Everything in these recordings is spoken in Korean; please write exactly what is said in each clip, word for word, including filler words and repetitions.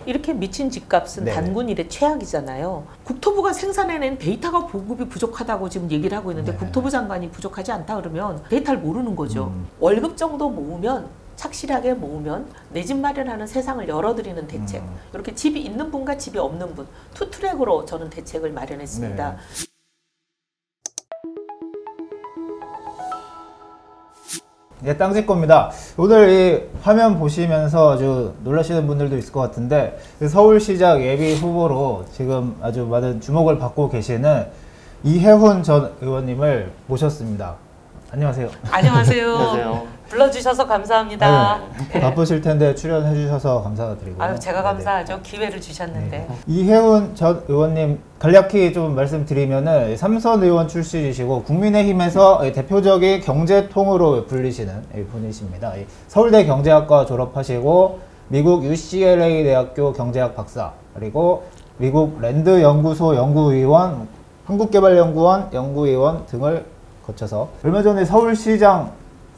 이렇게 미친 집값은 네네. 단군 일의 최악이잖아요. 국토부가 생산해낸 데이터가 보급이 부족하다고 지금 얘기를 하고 있는데 네네. 국토부 장관이 부족하지 않다 그러면 데이터를 모르는 거죠. 음. 월급 정도 모으면 착실하게 모으면 내 집 마련하는 세상을 열어드리는 대책. 음. 이렇게 집이 있는 분과 집이 없는 분 투 트랙으로 저는 대책을 마련했습니다. 네. 네, 땅집 겁니다. 오늘 이 화면 보시면서 아주 놀라시는 분들도 있을 것 같은데 서울시장 예비 후보로 지금 아주 많은 주목을 받고 계시는 이혜훈 전 의원님을 모셨습니다. 안녕하세요. 안녕하세요. 안녕하세요. 불러주셔서 감사합니다. 네, 바쁘실 텐데 출연해 주셔서 감사드리고요. 아유, 제가 네네. 감사하죠. 기회를 주셨는데. 네. 이혜훈 전 의원님 간략히 좀 말씀드리면은 삼선 의원 출신이시고 국민의힘에서 대표적인 경제통으로 불리시는 분이십니다. 서울대 경제학과 졸업하시고 미국 유씨엘에이 대학교 경제학 박사, 그리고 미국 랜드 연구소 연구위원, 한국개발연구원 연구위원 등을 거쳐서 얼마 전에 서울시장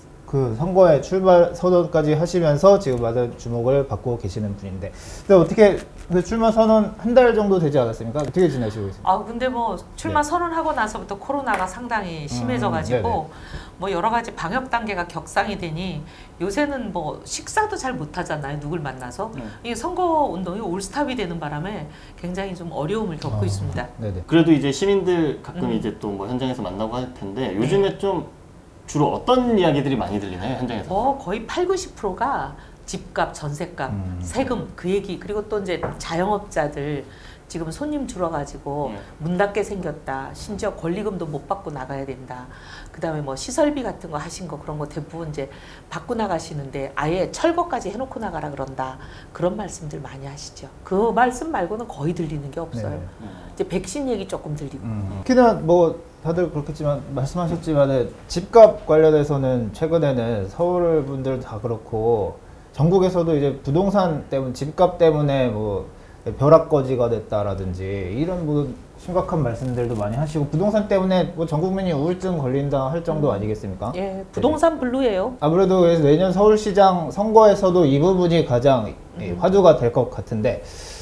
그 선거에 출마 선언까지 하시면서 지금 많은 주목을 받고 계시는 분인데, 근데 어떻게 그 출마 선언 한 달 정도 되지 않았습니까? 어떻게 지내시고 계세요? 아 근데 뭐 출마 네. 선언하고 나서부터 코로나가 상당히 심해져가지고 음, 뭐 여러 가지 방역 단계가 격상이 되니 요새는 뭐 식사도 잘 못하잖아요. 누굴 만나서 네. 이 선거 운동이 올스탑이 되는 바람에 굉장히 좀 어려움을 겪고 아, 있습니다. 네네. 그래도 이제 시민들 가끔 음. 이제 또 뭐 현장에서 만나고 할 텐데 요즘에 좀 주로 어떤 이야기들이 많이 들리나요, 현장에서? 뭐 거의 팔, 구십 퍼센트가 집값, 전세값, 음. 세금 그 얘기, 그리고 또 이제 자영업자들 지금 손님 줄어가지고 네. 문 닫게 생겼다. 심지어 권리금도 못 받고 나가야 된다. 그 다음에 뭐 시설비 같은 거 하신 거 그런 거 대부분 이제 받고 나가시는데 아예 철거까지 해놓고 나가라 그런다. 그런 말씀들 많이 하시죠. 그 말씀 말고는 거의 들리는 게 없어요. 네. 이제 백신 얘기 조금 들리고. 음. 특히나 뭐 다들 그렇겠지만 말씀하셨지만 집값 관련해서는 최근에는 서울 분들 다 그렇고 전국에서도 이제 부동산 때문에 집값 때문에 뭐 벼락거지가 됐다라든지 이런 뭐 심각한 말씀들도 많이 하시고 부동산 때문에 뭐 전 국민이 우울증 걸린다 할 정도 아니겠습니까? 예, 부동산 블루예요. 아무래도 그래서 내년 서울시장 선거에서도 이 부분이 가장 음. 화두가 될 것 같은데,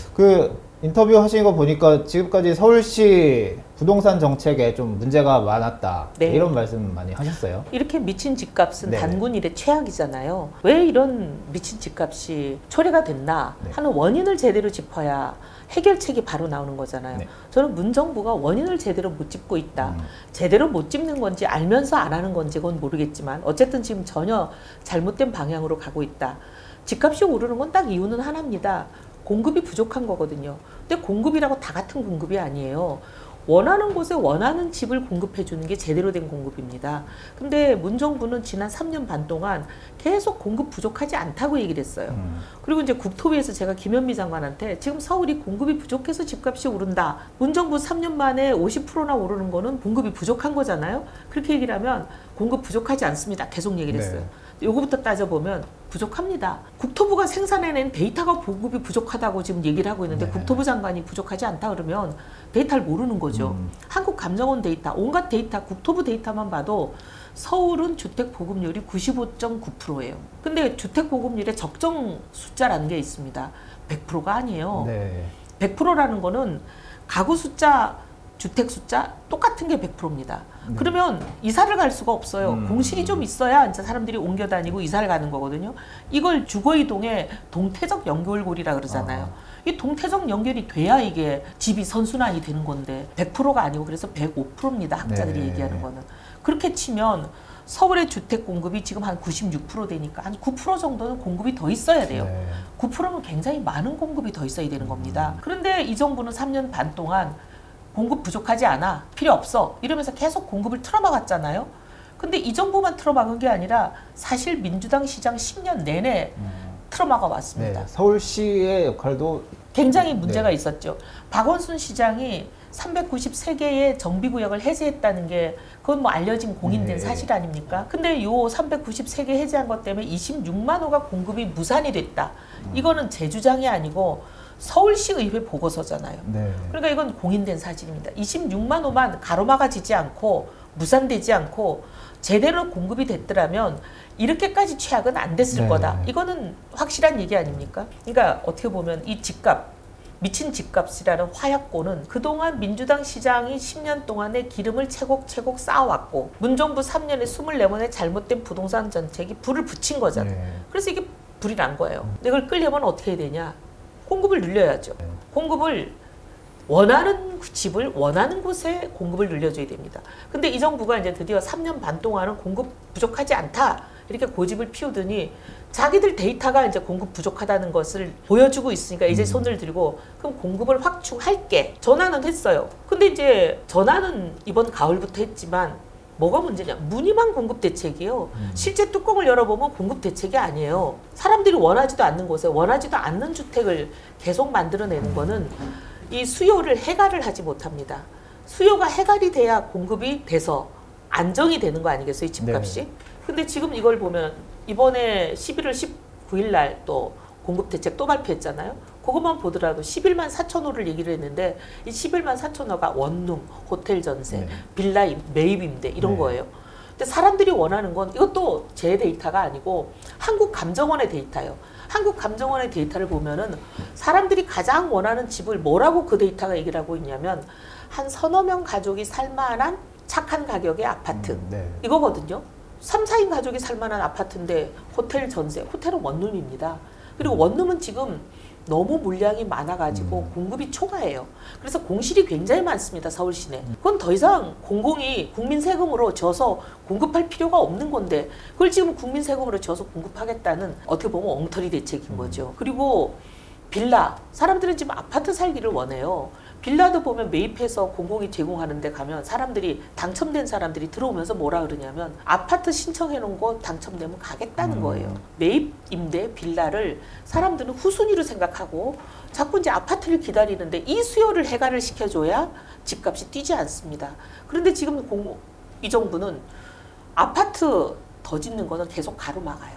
그 인터뷰 하신 거 보니까 지금까지 서울시 부동산 정책에 좀 문제가 많았다. 네. 이런 말씀 많이 하셨어요. 이렇게 미친 집값은 네. 단군 일의 최악이잖아요. 왜 이런 미친 집값이 초래가 됐나 네. 하는 원인을 제대로 짚어야 해결책이 바로 나오는 거잖아요. 네. 저는 문정부가 원인을 제대로 못 짚고 있다. 음. 제대로 못 짚는 건지 알면서 안 하는 건지 그건 모르겠지만 어쨌든 지금 전혀 잘못된 방향으로 가고 있다. 집값이 오르는 건 딱 이유는 하나입니다. 공급이 부족한 거거든요. 근데 공급이라고 다 같은 공급이 아니에요. 원하는 곳에 원하는 집을 공급해 주는 게 제대로 된 공급입니다. 근데 문정부는 지난 삼 년 반 동안 계속 공급 부족하지 않다고 얘기를 했어요. 음. 그리고 이제 국토부에서 제가 김현미 장관한테 지금 서울이 공급이 부족해서 집값이 오른다. 문정부 삼 년 만에 오십 퍼센트나 오르는 거는 공급이 부족한 거잖아요. 그렇게 얘기를 하면 공급 부족하지 않습니다. 계속 얘기를 했어요. 네. 요거부터 따져보면 부족합니다. 국토부가 생산해낸 데이터가 보급이 부족하다고 지금 얘기를 하고 있는데 네. 국토부 장관이 부족하지 않다 그러면 데이터를 모르는 거죠. 음. 한국감정원 데이터, 온갖 데이터, 국토부 데이터만 봐도 서울은 주택 보급률이 구십오 점 구 퍼센트예요. 근데 주택 보급률의 적정 숫자라는 게 있습니다. 백 퍼센트가 아니에요. 네. 백 퍼센트라는 거는 가구 숫자, 주택 숫자 똑같은 게 백 퍼센트입니다. 네. 그러면 이사를 갈 수가 없어요. 음. 공실이 좀 있어야 이제 사람들이 옮겨 다니고 이사를 가는 거거든요. 이걸 주거이동의 동태적 연결고리라 그러잖아요. 아. 이 동태적 연결이 돼야 이게 집이 선순환이 되는 건데 백 퍼센트가 아니고 그래서 백오 퍼센트입니다. 학자들이 네. 얘기하는 거는. 그렇게 치면 서울의 주택 공급이 지금 한 구십육 퍼센트 되니까 한 구 퍼센트 정도는 공급이 더 있어야 돼요. 네. 구 퍼센트면 굉장히 많은 공급이 더 있어야 되는 겁니다. 그런데 이 정부는 삼 년 반 동안 공급 부족하지 않아, 필요 없어 이러면서 계속 공급을 틀어막았잖아요. 근데 이 정부만 틀어막은 게 아니라 사실 민주당 시장 십 년 내내 음. 틀어막아 왔습니다. 네. 서울시의 역할도 굉장히 문제가 네. 있었죠. 박원순 시장이 삼백구십삼 개의 정비구역을 해제했다는 게 그건 뭐 알려진 공인된 네. 사실 아닙니까? 근데 요 삼백구십삼 개 해제한 것 때문에 이십육만 호가 공급이 무산이 됐다. 음. 이거는 제 주장이 아니고 서울시 의회 보고서잖아요. 네. 그러니까 이건 공인된 사실입니다. 이십육만 호만 가로막아지지 않고 무산되지 않고 제대로 공급이 됐더라면 이렇게까지 최악은 안 됐을 네. 거다. 이거는 확실한 얘기 아닙니까? 그러니까 어떻게 보면 이 집값, 미친 집값이라는 화약고는 그동안 민주당 시장이 십 년 동안에 기름을 채곡채곡 쌓아왔고 문정부 삼 년에 이십사 번의 잘못된 부동산 정책이 불을 붙인 거잖아요. 네. 그래서 이게 불이 난 거예요. 이걸 끌려면 어떻게 해야 되냐? 공급을 늘려야죠. 네. 공급을 원하는 집을 원하는 곳에 공급을 늘려줘야 됩니다. 근데 이 정부가 이제 드디어 삼 년 반 동안은 공급 부족하지 않다 이렇게 고집을 피우더니 자기들 데이터가 이제 공급 부족하다는 것을 보여주고 있으니까 이제 손을 들고 그럼 공급을 확충할게 전화는 했어요. 근데 이제 전화는 이번 가을부터 했지만 뭐가 문제냐? 무늬만 공급 대책이에요. 음. 실제 뚜껑을 열어보면 공급 대책이 아니에요. 사람들이 원하지도 않는 곳에 원하지도 않는 주택을 계속 만들어내는 거는 이 수요를 해결을 하지 못합니다. 수요가 해결이 돼야 공급이 돼서 안정이 되는 거 아니겠어요? 이 집값이. 네. 근데 지금 이걸 보면 이번에 십일월 십구일 날 또 공급 대책 또 발표했잖아요. 그것만 보더라도 십일만 사천 호를 얘기를 했는데 이 십일만 사천 호가 원룸, 호텔 전세, 네. 빌라 임- 매입 임대 이런 네. 거예요. 근데 사람들이 원하는 건 이것도 제 데이터가 아니고 한국감정원의 데이터예요. 한국감정원의 데이터를 보면은 사람들이 가장 원하는 집을 뭐라고 그 데이터가 얘기를 하고 있냐면 한 서너 명 가족이 살만한 착한 가격의 아파트 음, 네. 이거거든요. 삼, 사인 가족이 살만한 아파트인데 호텔 전세, 호텔은 원룸입니다. 그리고 원룸은 지금 너무 물량이 많아가지고 음. 공급이 초과해요. 그래서 공실이 굉장히 많습니다. 서울 시내. 그건 더 이상 공공이 국민 세금으로 져서 공급할 필요가 없는 건데 그걸 지금 국민 세금으로 져서 공급하겠다는 어떻게 보면 엉터리 대책인 거죠. 그리고 빌라. 사람들은 지금 아파트 살기를 원해요. 빌라도 보면 매입해서 공공이 제공하는데 가면 사람들이 당첨된 사람들이 들어오면서 뭐라 그러냐면 아파트 신청해 놓은 거 당첨되면 가겠다는 음. 거예요. 매입 임대 빌라를 사람들은 후순위로 생각하고 자꾸 이제 아파트를 기다리는데 이 수요를 해결을 시켜줘야 집값이 뛰지 않습니다. 그런데 지금 공, 이 정부는 아파트 더 짓는 거는 계속 가로막아요.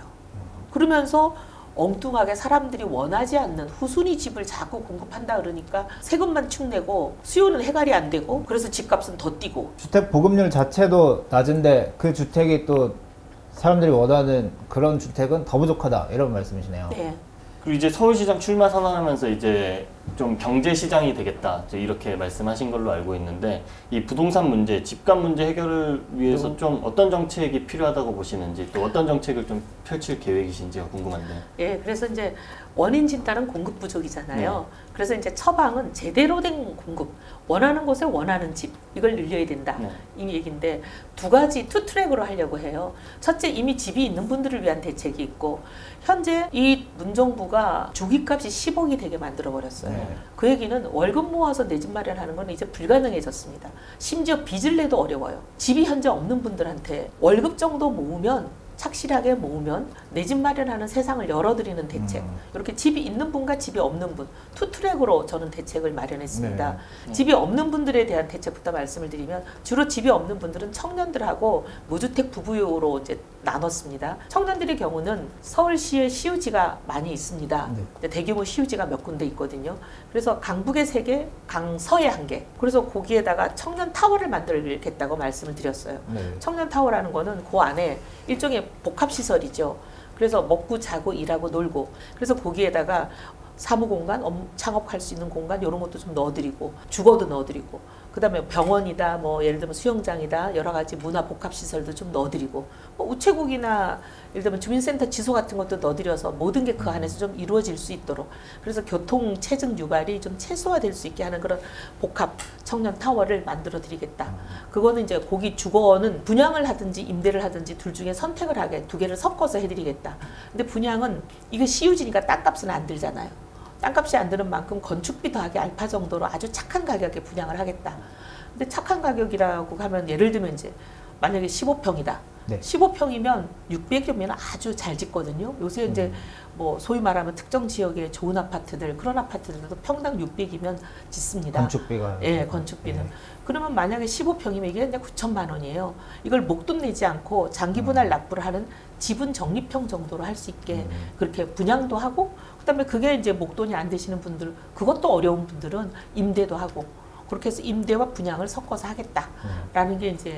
그러면서 엉뚱하게 사람들이 원하지 않는 후순위 집을 자꾸 공급한다 그러니까 세금만 축내고 수요는 해결이 안 되고 그래서 집값은 더 뛰고. 주택 보급률 자체도 낮은데 그 주택이 또 사람들이 원하는 그런 주택은 더 부족하다 이런 말씀이시네요. 네. 그리고 이제 서울시장 출마 선언하면서 이제 좀 경제시장이 되겠다 이제 이렇게 말씀하신 걸로 알고 있는데 이 부동산 문제, 집값 문제 해결을 위해서 좀 어떤 정책이 필요하다고 보시는지 또 어떤 정책을 좀 펼칠 계획이신지가 궁금한데요. 예, 그래서 이제 원인 진단은 공급 부족이잖아요. 네. 그래서 이제 처방은 제대로 된 공급, 원하는 곳에 원하는 집 이걸 늘려야 된다 네. 이 얘기인데 두 가지 투 트랙으로 하려고 해요. 첫째 이미 집이 있는 분들을 위한 대책이 있고 현재 이 문정부가 주기값이 십억이 되게 만들어 버렸어요. 네. 그 얘기는 월급 모아서 내 집 마련하는 건 이제 불가능해졌습니다. 심지어 빚을 내도 어려워요. 집이 현재 없는 분들한테 월급 정도 모으면 착실하게 모으면 내 집 마련하는 세상을 열어드리는 대책. 음. 이렇게 집이 있는 분과 집이 없는 분 투 트랙으로 저는 대책을 마련했습니다. 네. 집이 없는 분들에 대한 대책부터 말씀을 드리면 주로 집이 없는 분들은 청년들하고 무주택 부부용으로 이제 나눴습니다. 청년들의 경우는 서울시에 시유지가 많이 있습니다. 네. 대규모 시유지가 몇 군데 있거든요. 그래서 강북에 세 개, 강서에 한 개. 그래서 거기에다가 청년 타워를 만들겠다고 말씀을 드렸어요. 네. 청년 타워라는 거는 그 안에 일종의 복합 시설이죠. 그래서 먹고 자고 일하고 놀고 그래서 거기에다가 사무 공간, 업무, 창업할 수 있는 공간 이런 것도 좀 넣어드리고 주거도 넣어드리고 그다음에 병원이다 뭐 예를 들면 수영장이다 여러 가지 문화 복합 시설도 좀 넣어드리고 뭐 우체국이나 예를 들면 주민센터 지소 같은 것도 넣어드려서 모든 게 그 안에서 좀 이루어질 수 있도록 그래서 교통 체증 유발이 좀 최소화될 수 있게 하는 그런 복합 청년 타워를 만들어 드리겠다. 그거는 이제 거기 주거는 분양을 하든지 임대를 하든지 둘 중에 선택을 하게 두 개를 섞어서 해드리겠다. 근데 분양은 이거 시유지니까 땅값은 안 들잖아요. 땅값이 안 드는 만큼 건축비 더하기 알파 정도로 아주 착한 가격에 분양을 하겠다. 근데 착한 가격이라고 하면 예를 들면 이제 만약에 십오 평이다. 네. 십오 평이면 육백이면 아주 잘 짓거든요. 요새 이제 뭐 소위 말하면 특정 지역의 좋은 아파트들 그런 아파트들도 평당 육백이면 짓습니다. 건축비가. 예, 건축비는. 네. 그러면 만약에 십오 평이면 이게 이제 구천만 원이에요. 이걸 목돈 내지 않고 장기 분할 납부를 하는 지분 적립형 정도로 할 수 있게 음. 그렇게 분양도 하고 그다음에 그게 이제 목돈이 안 되시는 분들 그것도 어려운 분들은 임대도 하고 그렇게 해서 임대와 분양을 섞어서 하겠다라는 게 이제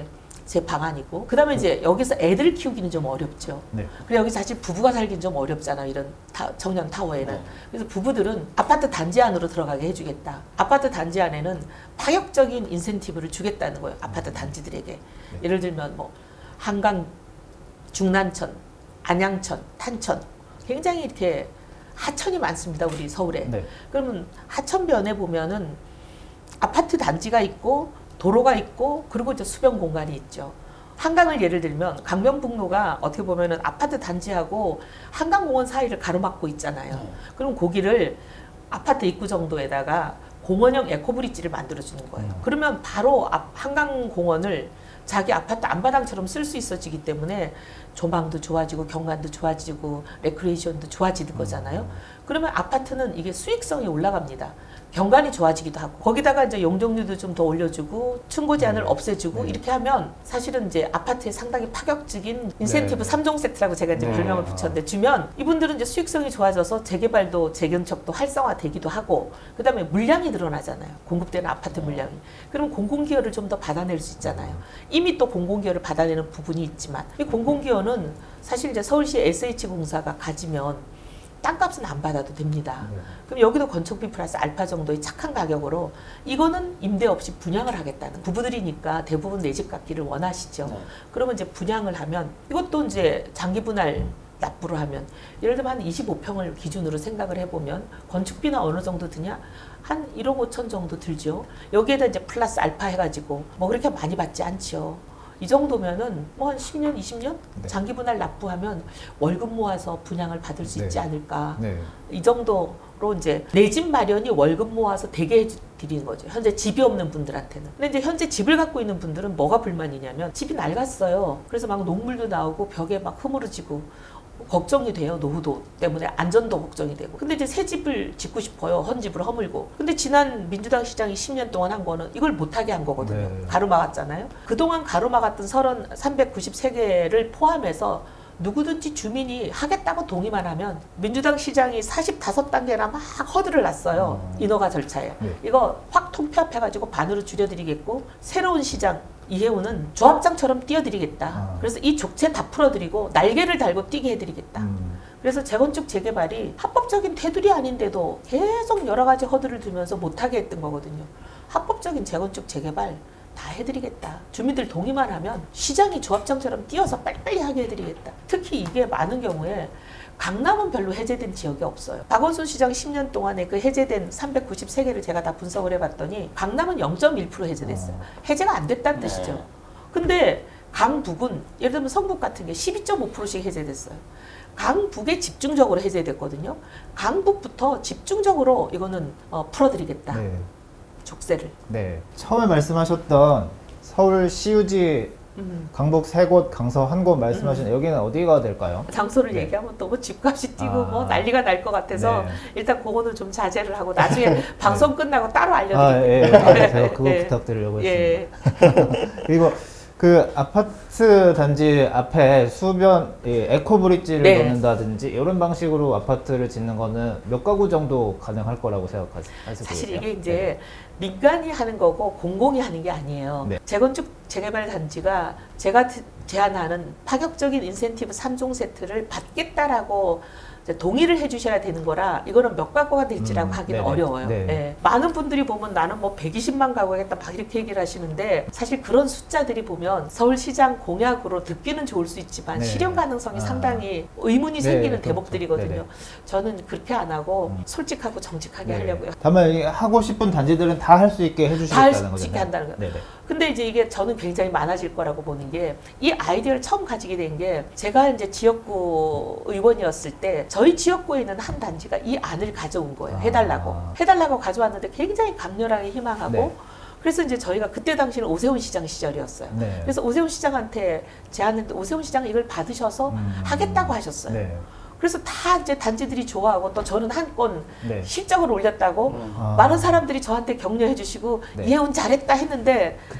제 방안이고 그다음에 이제 여기서 애들 키우기는 좀 어렵죠. 네. 그리고 여기 사실 부부가 살기는 좀 어렵잖아. 이런 타, 청년 타워에는. 네. 그래서 부부들은 아파트 단지 안으로 들어가게 해주겠다. 아파트 단지 안에는 파격적인 인센티브를 주겠다는 거예요. 아파트 단지들에게. 네. 예를 들면 뭐 한강, 중난천, 안양천, 탄천 굉장히 이렇게 하천이 많습니다. 우리 서울에. 네. 그러면 하천변에 보면은 아파트 단지가 있고 도로가 있고 그리고 이제 수변 공간이 있죠. 한강을 예를 들면 강변북로가 어떻게 보면은 아파트 단지하고 한강공원 사이를 가로막고 있잖아요. 네. 그럼 거기를 아파트 입구 정도에다가 공원형 에코브릿지를 만들어주는 거예요. 음. 그러면 바로 앞 한강공원을 자기 아파트 안바당처럼 쓸 수 있어지기 때문에 조망도 좋아지고 경관도 좋아지고 레크레이션도 좋아지는 거잖아요. 그러면 아파트는 이게 수익성이 올라갑니다. 경관이 좋아지기도 하고 거기다가 이제 용적률도 좀 더 올려주고 층고 제한을 네. 없애주고 네. 이렇게 하면 사실은 이제 아파트에 상당히 파격적인 인센티브 네. 삼 종 세트라고 제가 이제 네. 별명을 붙였는데 주면 이분들은 이제 수익성이 좋아져서 재개발도 재건축도 활성화되기도 하고 그다음에 물량이 늘어나잖아요. 공급되는 아파트 물량이. 그럼 공공기여를 좀 더 받아낼 수 있잖아요. 이미 또 공공기여를 받아내는 부분이 있지만 이 공공기여는 사실 이제 서울시 에스에이치공사가 가지면 땅값은 안 받아도 됩니다. 네. 그럼 여기도 건축비 플러스 알파 정도의 착한 가격으로 이거는 임대 없이 분양을 하겠다는 부부들이니까 대부분 내 집 갖기를 원하시죠. 네. 그러면 이제 분양을 하면 이것도 이제 장기 분할 납부를 하면 예를 들면 한 이십오 평을 기준으로 생각을 해보면 건축비는 어느 정도 드냐? 한 일억 오천 정도 들죠. 여기에다 이제 플러스 알파 해가지고 뭐 그렇게 많이 받지 않죠. 이 정도면은 뭐 한 십 년, 이십 년 네. 장기 분할 납부하면 월급 모아서 분양을 받을 수 있지 네. 않을까. 네. 이 정도로 이제 내 집 마련이 월급 모아서 되게 해드리는 거죠. 현재 집이 없는 분들한테는. 근데 이제 현재 집을 갖고 있는 분들은 뭐가 불만이냐면 집이 낡았어요. 그래서 막 녹물도 나오고 벽에 막 흐물어지고 걱정이 돼요. 노후도 때문에 안전도 걱정이 되고. 근데 이제 새 집을 짓고 싶어요. 헌 집을 허물고. 근데 지난 민주당 시장이 십 년 동안 한 거는 이걸 못하게 한 거거든요. 네. 가로막았잖아요. 그동안 가로막았던 서른, 삼백구십삼 개를 포함해서 누구든지 주민이 하겠다고 동의만 하면 민주당 시장이 사십오 단계나 막 허들을 놨어요. 음. 인허가 절차에. 네. 이거 확 통폐합해가지고 반으로 줄여드리겠고 새로운 시장 이해우는 조합장처럼 띄워드리겠다. 아. 그래서 이 족쇄 다 풀어드리고 날개를 달고 뛰게 해드리겠다. 음. 그래서 재건축 재개발이 합법적인 테두리 아닌데도 계속 여러 가지 허들을 두면서 못하게 했던 거거든요. 합법적인 재건축 재개발 다 해드리겠다. 주민들 동의만 하면 시장이 조합장처럼 뛰어서 빨리빨리 하게 해드리겠다. 특히 이게 많은 경우에 강남은 별로 해제된 지역이 없어요. 박원순 시장 십 년 동안에 그 해제된 삼백구십삼 개를 제가 다 분석을 해봤더니 강남은 영 점 일 퍼센트 해제됐어요. 해제가 안 됐다는 뜻이죠. 네. 근데 강북은 예를 들면 성북 같은 게 십이 점 오 퍼센트씩 해제됐어요. 강북에 집중적으로 해제됐거든요. 강북부터 집중적으로 이거는 어, 풀어드리겠다. 네. 족쇄를. 네. 처음에 말씀하셨던 서울 시유지 음. 강북 세 곳, 강서 한 곳 말씀하신 여기는 어디가 될까요? 장소를 네. 얘기하면 너무 집값이 뛰고 아. 뭐 난리가 날 것 같아서 네. 일단 그거는 좀 자제를 하고 나중에 방송 끝나고 따로 알려드릴게요. 아, 예. 아, 제가 그거 예. 부탁드리려고 예. 했습니다. 그리고 그 아파트 단지 앞에 수변 이 에코브릿지를 네. 넣는다든지 이런 방식으로 아파트를 짓는 거는 몇 가구 정도 가능할 거라고 생각하세요? 사실 이게 이제 민간이 하는 거고 공공이 하는 게 아니에요. 네. 재건축 재개발 단지가 제가 제안하는 파격적인 인센티브 삼 종 세트를 받겠다라고 이제 동의를 해주셔야 되는 거라 이거는 몇 가구가 될지라고 음, 하기는 네네. 어려워요. 네. 예. 많은 분들이 보면 나는 뭐 백이십만 가구 하겠다 막 이렇게 얘기를 하시는데 사실 그런 숫자들이 보면 서울시장 공약으로 듣기는 좋을 수 있지만 네. 실현 가능성이 아. 상당히 의문이 네, 생기는 그렇죠. 대목들이거든요. 네네. 저는 그렇게 안 하고 음. 솔직하고 정직하게 네. 하려고요. 다만 이 하고 싶은 단지들은 다 할 수 있게 다 할 해주시겠다는 수 거죠. 있게 한다는 거예요. 네네. 근데 이제 이게 저는 굉장히 많아질 거라고 보는 게 이 아이디어를 처음 가지게 된 게 제가 이제 지역구 의원이었을 때 저희 지역구에 있는 한 단지가 이 안을 가져온 거예요. 아. 해달라고. 해달라고 가져왔는데 굉장히 강렬하게 희망하고 네. 그래서 이제 저희가 그때 당시는 오세훈 시장 시절이었어요. 네. 그래서 오세훈 시장한테 제안했는데 오세훈 시장이 이걸 받으셔서 음. 하겠다고 하셨어요. 네. 그래서 다 이제 단지들이 좋아하고 또 저는 한 건 네. 실적을 올렸다고 음. 아. 많은 사람들이 저한테 격려해 주시고 네. 이혜훈 잘했다 했는데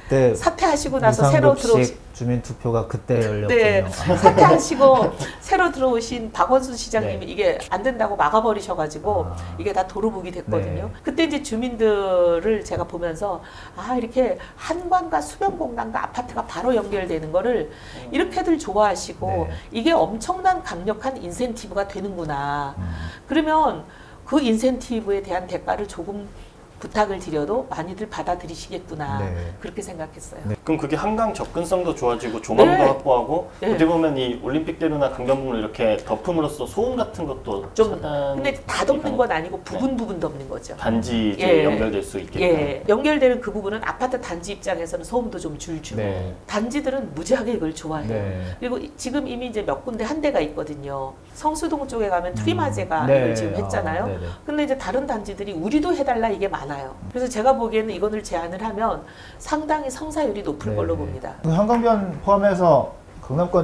그때 사퇴하시고 나서 새로 들어오신 주민 투표가 그때 열렸군요. 네, 사퇴하시고 새로 들어오신 박원순 시장님이 네. 이게 안 된다고 막아버리셔가지고 아. 이게 다 도루묵이 됐거든요. 네. 그때 이제 주민들을 제가 보면서 아 이렇게 한강과 수변공단과 아파트가 바로 연결되는 거를 이렇게들 좋아하시고 네. 이게 엄청난 강력한 인센티브가 되는구나. 음. 그러면 그 인센티브에 대한 대가를 조금 부탁을 드려도 많이들 받아들이시겠구나. 네. 그렇게 생각했어요. 네. 그럼 그게 한강 접근성도 좋아지고 조망도 네. 확보하고 네. 어떻게 보면 이 올림픽대로나 강변북로를 이렇게 덮음으로써 소음 같은 것도 좀 차단. 근데 다 덮는 건 아니고 부분 부분 덮는 거죠. 단지 이제 예. 연결될 수 있게끔. 예, 연결되는 그 부분은 아파트 단지 입장에서는 소음도 좀 줄주고 네. 단지들은 무지하게 이걸 좋아해요. 네. 그리고 이- 지금 이미 이제 몇 군데 한 대가 있거든요. 성수동 쪽에 가면 트리마제가 네. 이걸 지금 했잖아요. 아, 네네. 근데 이제 다른 단지들이 우리도 해달라 이게 많아요. 그래서 제가 보기에는 이거를 제안을 하면 상당히 성사율이 높을 네. 걸로 봅니다. 그 한강변 포함해서 강남권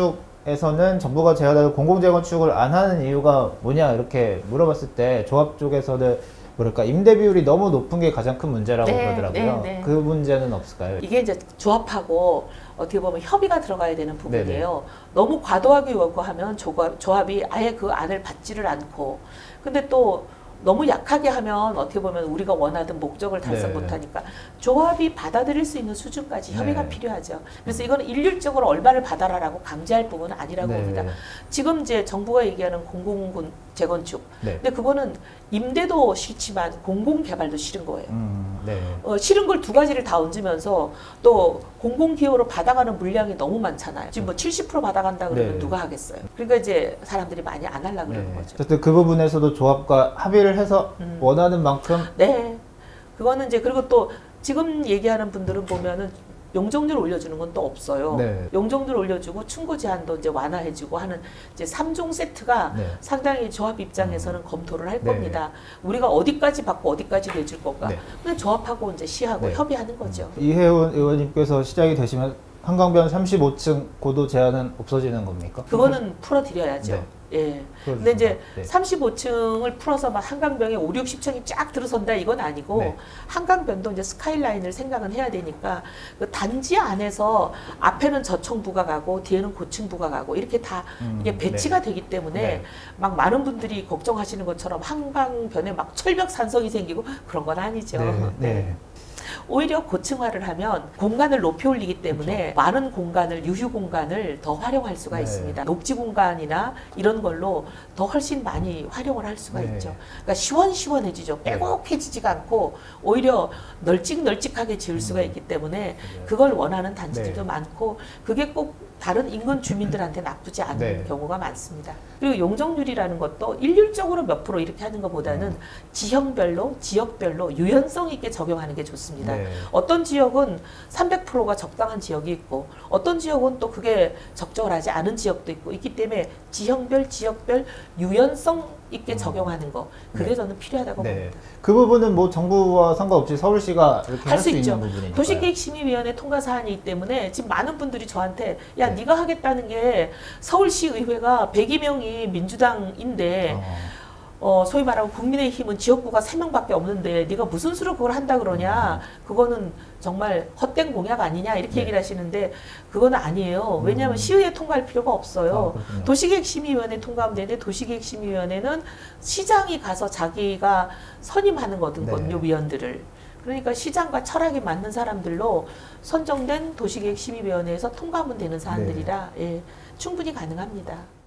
재건축에서는 정부가 제안하는 공공재건축을 안 하는 이유가 뭐냐 이렇게 물어봤을 때 조합 쪽에서는 뭐랄까 임대 비율이 너무 높은 게 가장 큰 문제라고 네, 그러더라고요. 네, 네. 그 문제는 없을까요? 이게 이제 조합하고 어떻게 보면 협의가 들어가야 되는 부분이에요. 너무 과도하게 요구하면 조합, 조합이 아예 그 안을 받지를 않고 근데 또 너무 약하게 하면 어떻게 보면 우리가 원하던 목적을 달성 네. 못하니까 조합이 받아들일 수 있는 수준까지 협의가 네. 필요하죠. 그래서 이거는 일률적으로 얼마를 받아라라고 강제할 부분은 아니라고 네. 봅니다. 지금 이제 정부가 얘기하는 공공 재건축. 네. 근데 그거는 임대도 싫지만 공공 개발도 싫은 거예요. 음, 네. 어, 싫은 걸 두 가지를 다 얹으면서 또 공공기여로 받아가는 물량이 너무 많잖아요. 지금 뭐 칠십 퍼센트 받아간다 그러면 네. 누가 하겠어요. 그러니까 이제 사람들이 많이 안 하려고 그러는 네. 거죠. 어쨌든 그 부분에서도 조합과 합의를 해서 음. 원하는 만큼 네. 그거는 이제 그리고 또 지금 얘기하는 분들은 보면은 용적률 올려주는 건 또 없어요. 네. 용적률 올려주고 충고 제한도 이제 완화해주고 하는 이제 삼 종 세트가 네. 상당히 조합 입장에서는 검토를 할 네. 겁니다. 우리가 어디까지 받고 어디까지 내줄 건가. 네. 근데 조합하고 이제 시하고 네. 협의하는 거죠. 이혜원 의원님께서 시작이 되시면 한강변 삼십오 층 고도 제한은 없어지는 겁니까? 그거는 풀어드려야죠. 네. 예. 풀어주시면. 근데 이제 네. 삼십오 층을 풀어서 막 한강변에 오, 육십 층이 쫙 들어선다 이건 아니고 네. 한강변도 이제 스카이라인을 생각은 해야 되니까 그 단지 안에서 앞에는 저층부가 가고 뒤에는 고층부가 가고 이렇게 다 음, 이게 배치가 네. 되기 때문에 네. 막 많은 분들이 걱정하시는 것처럼 한강변에 막 철벽 산성이 생기고 그런 건 아니죠. 네. 네. 오히려 고층화를 하면 공간을 높이 올리기 때문에 그렇죠. 많은 공간을 유휴 공간을 더 활용할 수가 네. 있습니다. 녹지 공간이나 이런 걸로 더 훨씬 많이 활용을 할 수가 네. 있죠. 그러니까 시원시원해지죠. 네. 빼곡해지지가 않고 오히려 널찍널찍하게 지을 수가 있기 때문에 그걸 원하는 단지들도 네. 많고 그게 꼭 다른 인근 주민들한테 나쁘지 않은 네. 경우가 많습니다. 그리고 용적률이라는 것도 일률적으로 몇 프로 이렇게 하는 것보다는 음. 지형별로 지역별로 유연성 있게 적용하는 게 좋습니다. 네. 어떤 지역은 삼백 퍼센트가 적당한 지역이 있고 어떤 지역은 또 그게 적절하지 않은 지역도 있고 있기 때문에 지형별 지역별 유연성 있게 적용하는 거 그게 네. 저는 필요하다고 네. 봅니다. 그 부분은 뭐 정부와 상관없이 서울시가 이렇게 할 할 수 수 있는 있죠. 부분이니까요. 도시계획심의위원회 통과 사안이기 때문에 지금 많은 분들이 저한테 야 네. 네가 하겠다는 게 서울시 의회가 백여 명이 민주당인데 어. 어, 소위 말하면 국민의힘은 지역구가 세 명밖에 없는데 네가 무슨 수로 그걸 한다 그러냐 그거는 정말 헛된 공약 아니냐 이렇게 네. 얘기를 하시는데 그거는 아니에요. 왜냐하면 음. 시의회 통과할 필요가 없어요. 아, 그렇군요. 도시계획심의위원회 통과하면 되는데 도시계획심의위원회는 시장이 가서 자기가 선임하는 거거든요. 네. 위원들을. 그러니까 시장과 철학이 맞는 사람들로 선정된 도시계획심의위원회에서 통과하면 되는 사안들이라 예, 충분히 가능합니다.